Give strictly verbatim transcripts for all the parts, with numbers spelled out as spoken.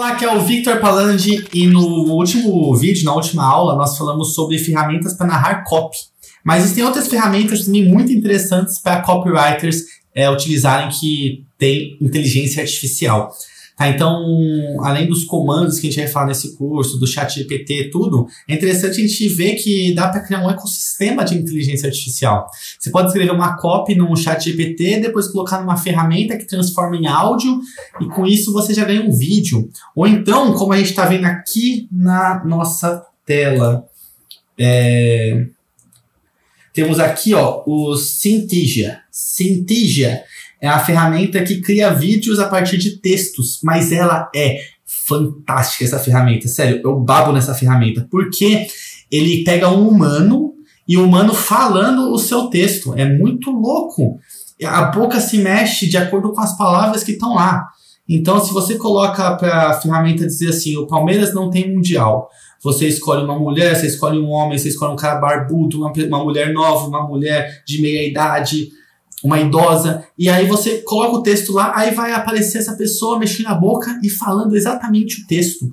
Olá, aqui é o Victor Palandi e no último vídeo, na última aula, nós falamos sobre ferramentas para narrar copy. Mas existem outras ferramentas também muito interessantes para copywriters é, utilizarem que tem inteligência artificial. Tá, então, além dos comandos que a gente vai falar nesse curso, do chat G P T, tudo, é interessante a gente ver que dá para criar um ecossistema de inteligência artificial. Você pode escrever uma copy num chat G P T, depois colocar numa ferramenta que transforma em áudio, e com isso você já ganha um vídeo. Ou então, como a gente está vendo aqui na nossa tela, é... temos aqui ó, o Synthesia. Synthesia é a ferramenta que cria vídeos a partir de textos, mas ela é fantástica, essa ferramenta. Sério, eu babo nessa ferramenta, porque ele pega um humano e o humano falando o seu texto. É muito louco. A boca se mexe de acordo com as palavras que estão lá. Então, se você coloca para a ferramenta dizer assim, o Palmeiras não tem mundial, você escolhe uma mulher, você escolhe um homem, você escolhe um cara barbudo, uma, uma mulher nova, uma mulher de meia idade, uma idosa, e aí você coloca o texto lá, aí vai aparecer essa pessoa mexendo a boca e falando exatamente o texto.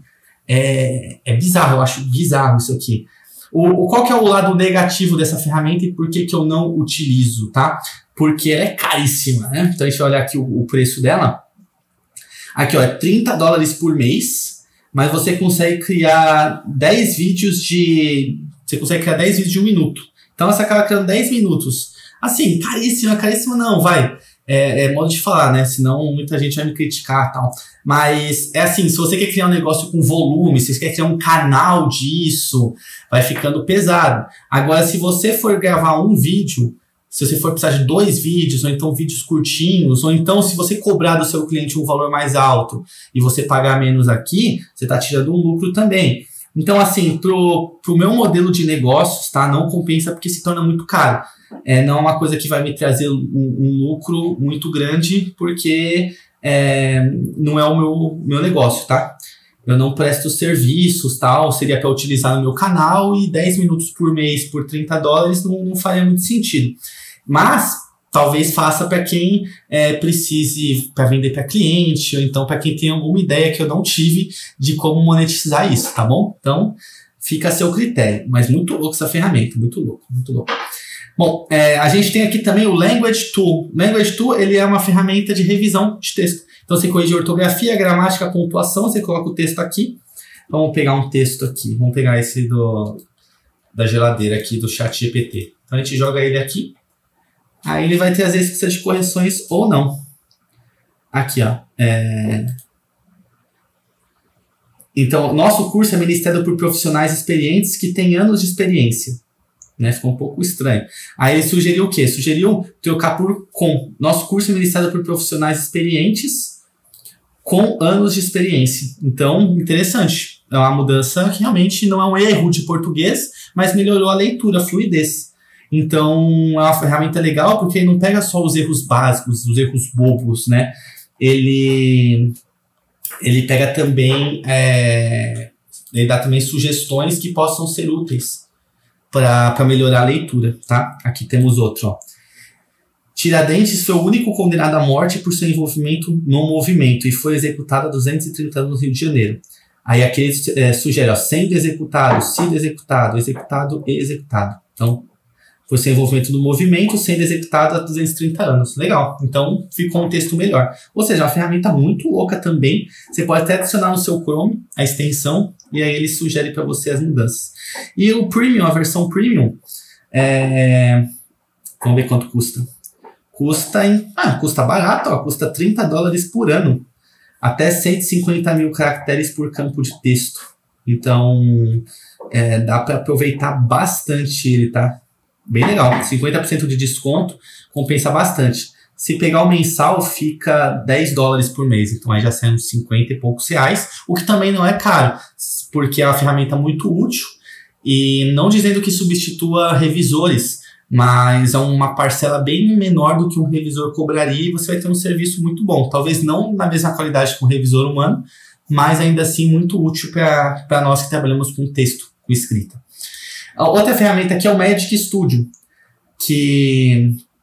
É, é bizarro, eu acho bizarro isso aqui. O, o, qual que é o lado negativo dessa ferramenta e por que que eu não utilizo, tá? Porque ela é caríssima, né? Então a gente vai olhar aqui o, o preço dela. Aqui, ó, é trinta dólares por mês, mas você consegue criar dez vídeos de... Você consegue criar dez vídeos de um minuto. Então você acaba criando dez minutos. Assim, caríssima, caríssima não, vai. É, é modo de falar, né? Senão muita gente vai me criticar e tal. Mas é assim, se você quer criar um negócio com volume, se você quer criar um canal disso, vai ficando pesado. Agora, se você for gravar um vídeo, se você for precisar de dois vídeos, ou então vídeos curtinhos, ou então se você cobrar do seu cliente um valor mais alto e você pagar menos aqui, você está tirando um lucro também. Então, assim, pro, pro meu modelo de negócios, tá? Não compensa porque se torna muito caro. É, não é uma coisa que vai me trazer um, um lucro muito grande, porque é, não é o meu, meu negócio, tá? Eu não presto serviços, tal, seria para utilizar no meu canal e dez minutos por mês por trinta dólares não, não faria muito sentido. Mas talvez faça para quem é, precise para vender para cliente, ou então para quem tem alguma ideia que eu não tive de como monetizar isso, tá bom? Então, fica a seu critério. Mas muito louco essa ferramenta, muito louco, muito louco. Bom, é, a gente tem aqui também o Language Tool. O Language Tool, ele é uma ferramenta de revisão de texto. Então, você corrige a ortografia, a gramática, a pontuação, você coloca o texto aqui. Vamos pegar um texto aqui, vamos pegar esse do, da geladeira aqui, do chat G P T. Então, a gente joga ele aqui. Aí ele vai trazer se precisa de correções ou não. Aqui, ó. É... Então, nosso curso é ministrado por profissionais experientes que têm anos de experiência. Né? Ficou um pouco estranho. Aí ele sugeriu o quê? Sugeriu trocar por com. Nosso curso é ministrado por profissionais experientes com anos de experiência. Então, interessante. É uma mudança que realmente não é um erro de português, mas melhorou a leitura, a fluidez. Então, é uma ferramenta legal porque ele não pega só os erros básicos, os erros bobos, né? Ele, ele pega também, é, ele dá também sugestões que possam ser úteis para melhorar a leitura, tá? Aqui temos outro, ó. Tiradentes foi o único condenado à morte por seu envolvimento no movimento e foi executado há duzentos e trinta anos no Rio de Janeiro. Aí aqui ele é, sugere, ó, sendo executado, sido executado, executado e executado. Então, foi seu envolvimento no movimento, sendo executado há duzentos e trinta anos. Legal. Então, ficou um texto melhor. Ou seja, uma ferramenta muito louca também. Você pode até adicionar no seu Chrome a extensão e aí ele sugere para você as mudanças. E o Premium, a versão Premium, é... vamos ver quanto custa. Custa, em... ah, custa barato, ó, custa trinta dólares por ano. Até cento e cinquenta mil caracteres por campo de texto. Então, é, dá para aproveitar bastante ele, tá? Bem legal, cinquenta por cento de desconto, compensa bastante. Se pegar o mensal, fica dez dólares por mês, então aí já são cinquenta e poucos reais, o que também não é caro, porque é uma ferramenta muito útil, e não dizendo que substitua revisores, mas é uma parcela bem menor do que um revisor cobraria e você vai ter um serviço muito bom. Talvez não na mesma qualidade que um revisor humano, mas ainda assim muito útil para nós que trabalhamos com texto, com escrita. A outra ferramenta aqui é o Magic Studio, que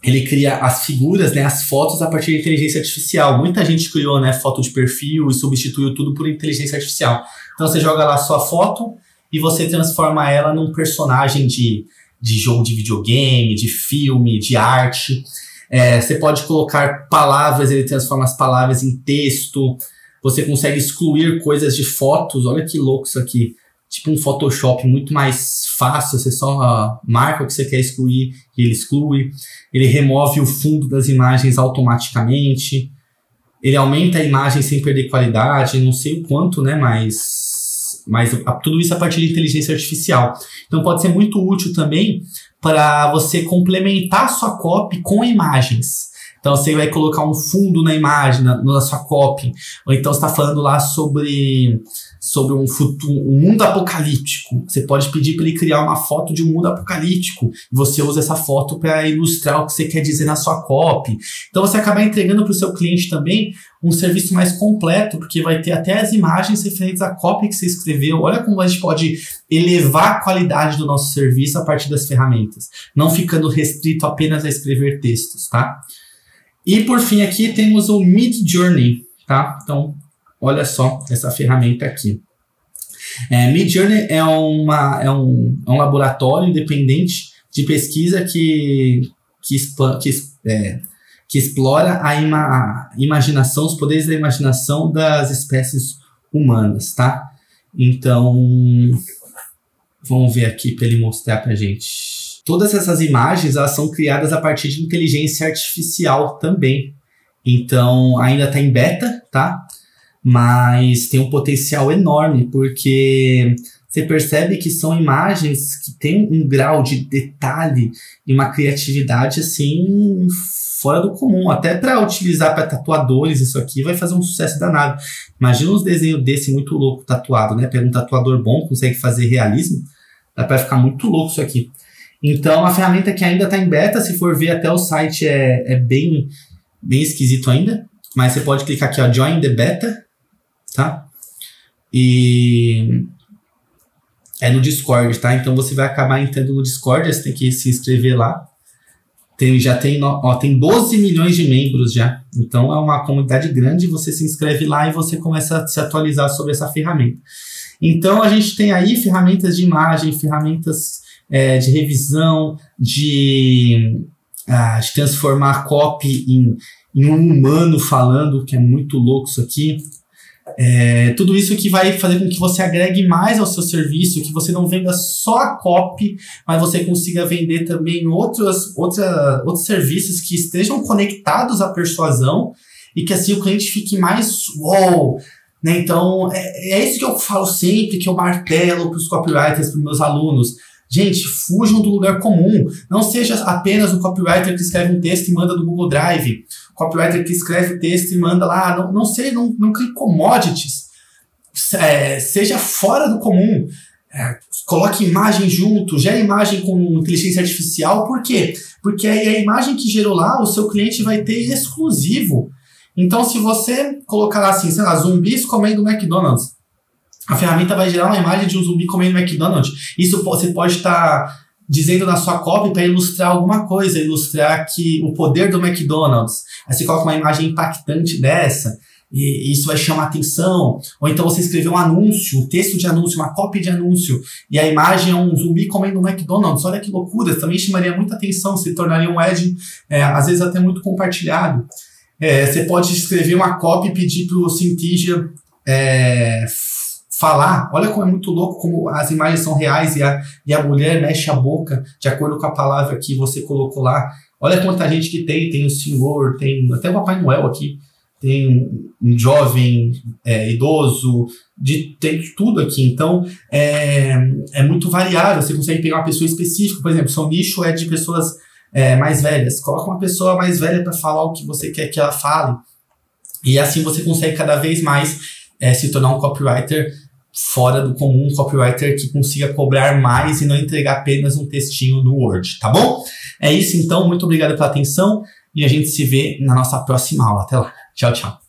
ele cria as figuras, né, as fotos a partir de inteligência artificial. Muita gente criou, né, foto de perfil e substituiu tudo por inteligência artificial. Então você joga lá a sua foto e você transforma ela num personagem de, de jogo de videogame, de filme, de arte. É, você pode colocar palavras, ele transforma as palavras em texto. Você consegue excluir coisas de fotos. Olha que louco isso aqui. Tipo um Photoshop muito mais fácil, você só marca o que você quer excluir e ele exclui. Ele remove o fundo das imagens automaticamente. Ele aumenta a imagem sem perder qualidade, não sei o quanto, né, mas, mas tudo isso a partir de inteligência artificial. Então pode ser muito útil também para você complementar a sua copy com imagens. Então você vai colocar um fundo na imagem, na, na sua copy, ou então você está falando lá sobre, sobre um, futuro, um mundo apocalíptico. Você pode pedir para ele criar uma foto de um mundo apocalíptico e você usa essa foto para ilustrar o que você quer dizer na sua copy. Então você acaba entregando para o seu cliente também um serviço mais completo, porque vai ter até as imagens referentes à copy que você escreveu. Olha como a gente pode elevar a qualidade do nosso serviço a partir das ferramentas, não ficando restrito apenas a escrever textos, tá? E por fim aqui temos o Midjourney, tá? Então, olha só essa ferramenta aqui. É, Midjourney é, uma, é, um, é um laboratório independente de pesquisa que, que, que, é, que explora a, ima, a imaginação, os poderes da imaginação das espécies humanas, tá? Então, vamos ver aqui para ele mostrar pra gente. Todas essas imagens, elas são criadas a partir de inteligência artificial também. Então, ainda está em beta, tá? Mas tem um potencial enorme, porque você percebe que são imagens que têm um grau de detalhe e uma criatividade, assim, fora do comum. Até para utilizar para tatuadores, isso aqui vai fazer um sucesso danado. Imagina uns desenhos desse muito louco tatuado, né? Pega um tatuador bom, consegue fazer realismo, dá para ficar muito louco isso aqui. Então, uma ferramenta que ainda está em beta, se for ver até o site é, é bem, bem esquisito ainda, mas você pode clicar aqui, ó, Join the Beta, tá? E é no Discord, tá? Então você vai acabar entrando no Discord, você tem que se inscrever lá. Tem, já tem, ó, tem doze milhões de membros já, então é uma comunidade grande, você se inscreve lá e você começa a se atualizar sobre essa ferramenta. Então a gente tem aí ferramentas de imagem, ferramentas É, de revisão, de, ah, de transformar a copy em, em um humano falando, que é muito louco isso aqui. É, tudo isso que vai fazer com que você agregue mais ao seu serviço, que você não venda só a copy, mas você consiga vender também outros, outra, outros serviços que estejam conectados à persuasão e que assim o cliente fique mais wow, né? Então, é, é isso que eu falo sempre, que eu martelo para os copywriters, para os meus alunos. Gente, fujam do lugar comum. Não seja apenas o copywriter que escreve um texto e manda do Google Drive. O copywriter que escreve o texto e manda lá. Não, não, seja, não, não crie commodities. É, seja fora do comum. É, coloque imagem junto. Gere imagem com inteligência artificial. Por quê? Porque aí a imagem que gerou lá, o seu cliente vai ter exclusivo. Então, se você colocar lá assim, sei lá, zumbis comendo McDonald's, a ferramenta vai gerar uma imagem de um zumbi comendo McDonald's. Isso você pode estar tá dizendo na sua copy para ilustrar alguma coisa, ilustrar que o poder do McDonald's. Aí você coloca uma imagem impactante dessa, e isso vai chamar atenção. Ou então você escreveu um anúncio, um texto de anúncio, uma copy de anúncio, e a imagem é um zumbi comendo um McDonald's. Olha que loucura, também chamaria muita atenção, se tornaria um ad, é, às vezes até muito compartilhado. É, você pode escrever uma copy e pedir para o Synthesia é, falar. Olha como é muito louco, como as imagens são reais e a, e a mulher mexe a boca de acordo com a palavra que você colocou lá. Olha quanta gente que tem, tem o senhor, tem até o Papai Noel aqui, tem um jovem, é, idoso, de, tem tudo aqui. Então, é, é muito variável, você consegue pegar uma pessoa específica, por exemplo, seu nicho é de pessoas é, mais velhas, coloca uma pessoa mais velha para falar o que você quer que ela fale, e assim você consegue cada vez mais é, se tornar um copywriter fora do comum, um copywriter que consiga cobrar mais e não entregar apenas um textinho no Word, tá bom? É isso então, muito obrigado pela atenção e a gente se vê na nossa próxima aula. Até lá, tchau, tchau.